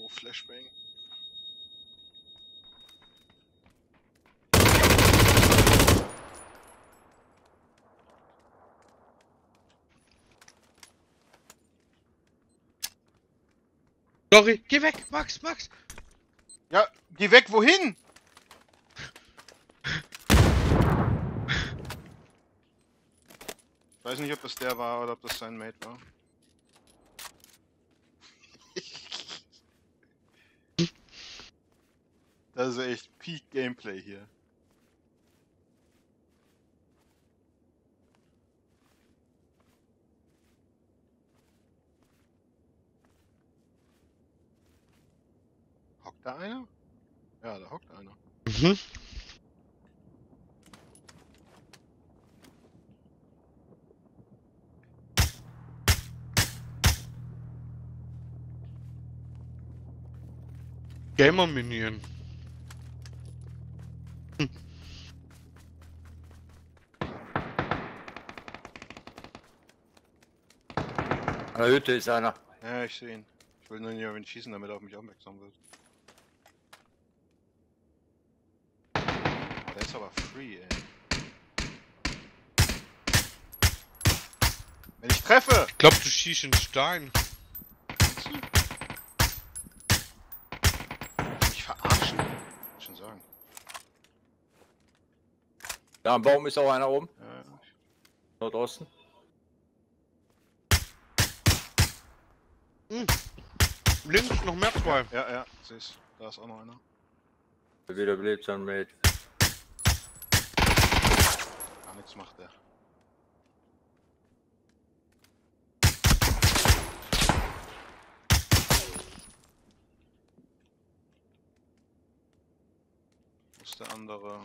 Oh, Flashbang. Sorry, geh weg, Max, Max! Ja, geh weg, wohin? Ich weiß nicht, ob das der war oder ob das sein Mate war. Das ist echt Peak Gameplay hier. Hockt da einer? Ja, da hockt einer. Mhm. Gamer-Menüen. An der Hütte ist einer. Ja, ich sehe ihn. Ich will nur nicht auf ihn schießen, damit er auf mich aufmerksam wird. Der ist aber free, ey. Wenn ich treffe! Ich glaub, du schießt einen Stein. Mich verarschen. Kann ich schon sagen. Da am Baum ist auch einer oben. Ja, Nordosten. Links noch mehr zwei. ja, sieh's. Da ist auch noch einer. Der wiederbelebt sein Mate. Gar nichts macht der. Wo ist der andere?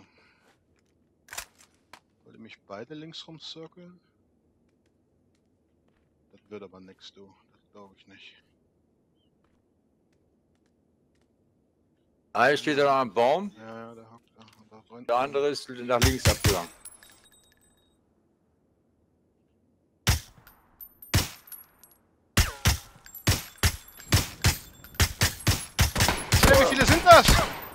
Wollte mich beide links rum circlen? Das wird aber nix, du. Das glaube ich nicht. Einer steht da am Baum, Ja, der hockt da. Und da drin. der andere ist nach links abgegangen. Hey, wie viele sind das?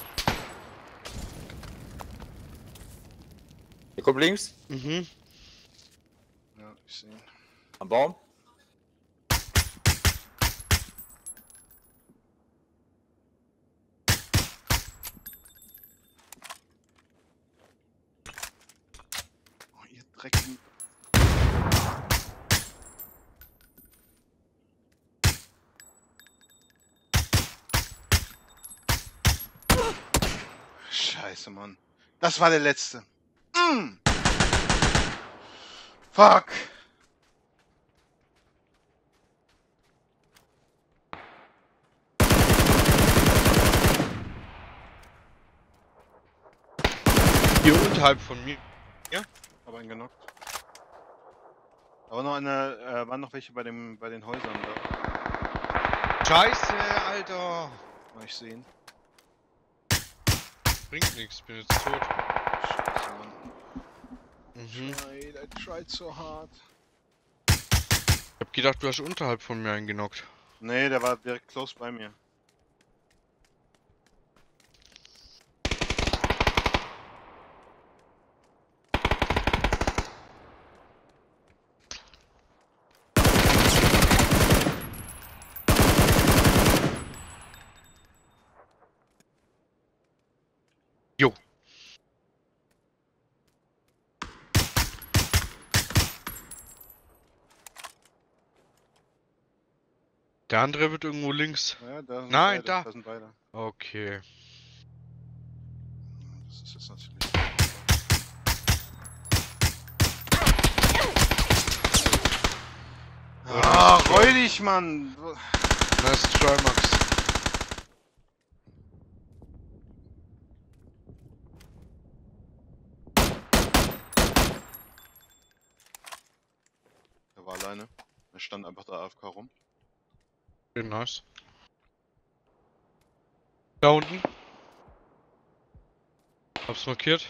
Der kommt links, Mhm. Ja, ich sehe ihn. am Baum. Oh, ihr Drecken. Scheiße, Mann. Das war der letzte. Fuck. Hier unterhalb von mir. Aber ihn genockt. Aber noch eine, waren noch welche bei den Häusern da. Scheiße, Alter. Ich sehe ihn. Bringt nichts, bin jetzt tot. Scheiße, Mann. Mhm. I tried so hard. Ich hab gedacht, du hast unterhalb von mir eingenockt. Nee, der war direkt close bei mir. Jo. Der andere wird irgendwo links. Ja, da sind Nein, beide. da. Da sind beide. Okay. Das ist jetzt natürlich. Ah, freu dich, Mann! Nice try, Max. Der war alleine. Er stand einfach da AFK rum. Okay, nice. Da unten. Hab's markiert.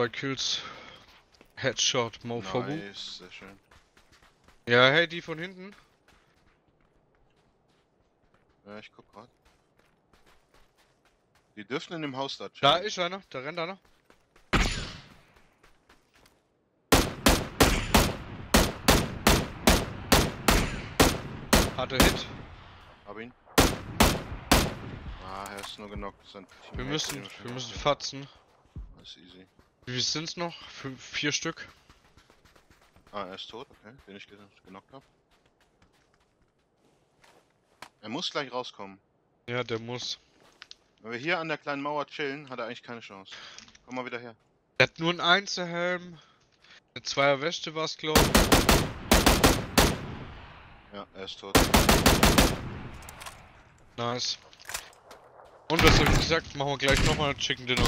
2 Kills. Headshot, Mofobu. Nice, sehr schön. Ja, hey, die von hinten. Ja, ich guck grad. Die dürften in dem Haus da Da chillen. ist einer, da rennt einer. Hatte Hit. Hab ihn. Ah, er ist nur genockt. Sein Wir Teammate, müssen den schon gesehen. fatzen. Das ist easy. Wie viel sind's noch? 4 Stück. Ah, er ist tot, okay. Den ich genockt hab. Er muss gleich rauskommen. Ja, der muss. Wenn wir hier an der kleinen Mauer chillen, hat er eigentlich keine Chance. Komm mal wieder her. Er hat nur einen Einzelhelm. Eine 2er Weste war's, glaub ich. Ja, er ist tot. Nice. Und was hab ich gesagt? Machen wir gleich nochmal ein Chicken Dinner.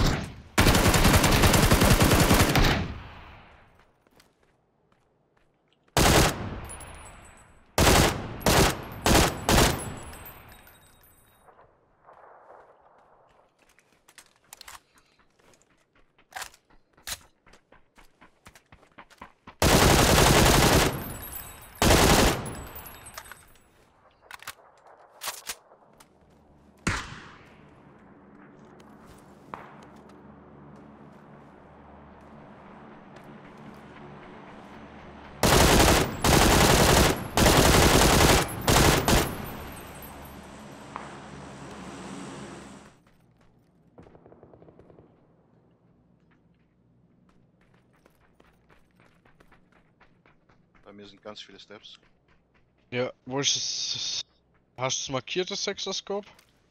Bei mir sind ganz viele Steps. Ja, wo ist es? Hast du es markiert, das Sexoscope?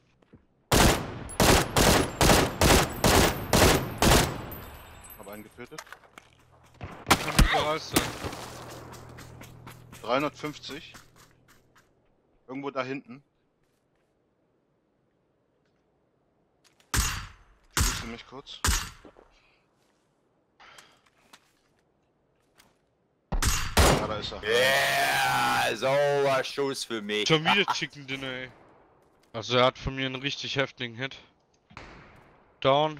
Hab einen getötet. Kann überall sein. 350. Irgendwo da hinten. Schließt du mich kurz? Ah, da ist er. Yeah, sauber Schuss für mich. Schon wieder Chicken Dinner, ey. Also er hat von mir einen richtig heftigen Hit. Down.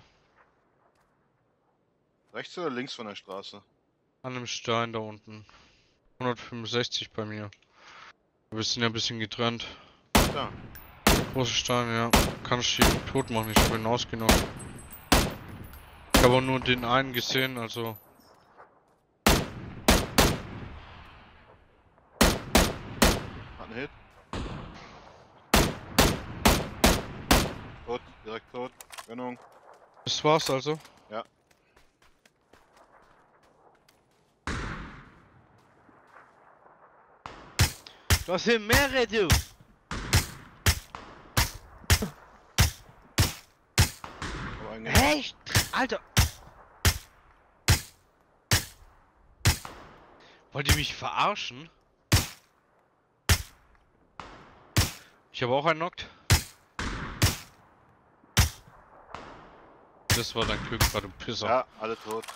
Rechts oder links von der Straße? An einem Stein da unten. 165 bei mir. Wir sind ja ein bisschen getrennt. Da. Große Stein, ja. Kann ich ihn tot machen, ich habe ihn ausgenommen. Ich habe auch nur den einen gesehen, also. Hat einen Hit. Tot, direkt tot. Gönnung. Das war's also. Ja. Was sind mehrere, du? Aber einen Echt? Alter. Wollt ihr mich verarschen? Ich habe auch einen knockt. Das war dein Glück, war du Pisser. Ja, alle tot.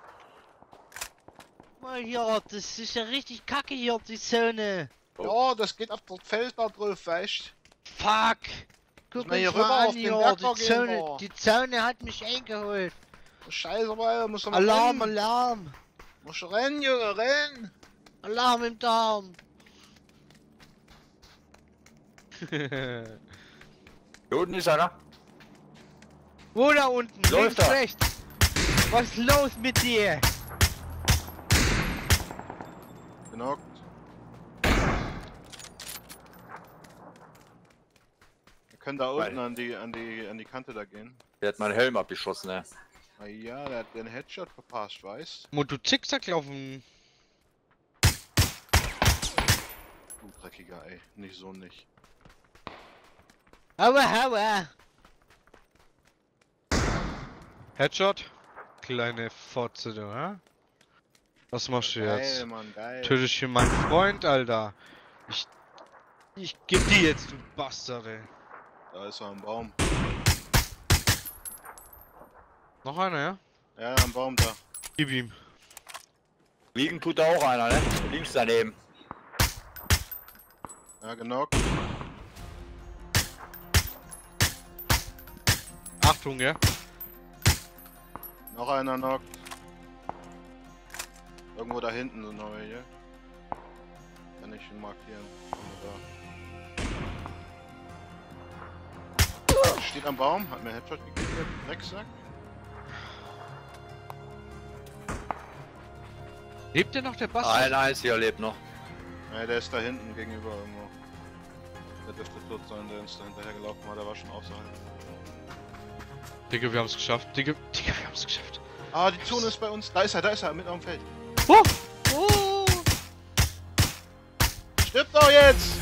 Mal hier, das ist ja richtig kacke hier, die Zone. Ja, das geht auf das Feld da drauf, weißt Fuck. Guck mal hier uns mal rüber an auf den hier, Bergbau die gehen, Zone, boah. die Zone hat mich eingeholt. du? Scheiße, weil muss doch mal Alarm, rennen. Alarm. Musst du rennen, Junge, renn! Alarm im Darm. Hier unten ist einer. Wo da unten? Läuft Links, er. rechts. Was ist los mit dir? Genockt. Wir können da unten an die Kante da gehen. Der hat meinen Helm abgeschossen, ne? Ah ja, der hat den Headshot verpasst, weißt Mo, du Zickzack laufen. du? Dreckiger, ey. Nicht so nicht. Aua, aua. Headshot? Kleine Fotze, du, hä? Was machst du jetzt? Geil, Mann, geil. Töte ich hier meinen Freund, Alter. Ich geb dir jetzt, du Bastard, ey. Da ist er am Baum. Noch einer, ja? Ja, am Baum da. Gib ihm. Liegen tut da auch einer, ne? Links daneben. Ja, genockt. Achtung, ja? Noch einer knockt. Irgendwo da hinten sind wir hier. Kann ich ihn markieren. Da. Steht am Baum, hat mir Headshot gegeben, der Drecksack. Lebt denn noch der Bass? Ein einziger lebt noch. Ja, der ist da hinten gegenüber irgendwo. Der dürfte tot sein, der uns da hinterher gelaufen war, der war schon außerhalb. Digga, wir haben es geschafft. Digga, wir haben es geschafft. Ah, die Zone ist bei uns. Da ist er, mit auf dem Feld. Oh! Oh! Stirb doch jetzt!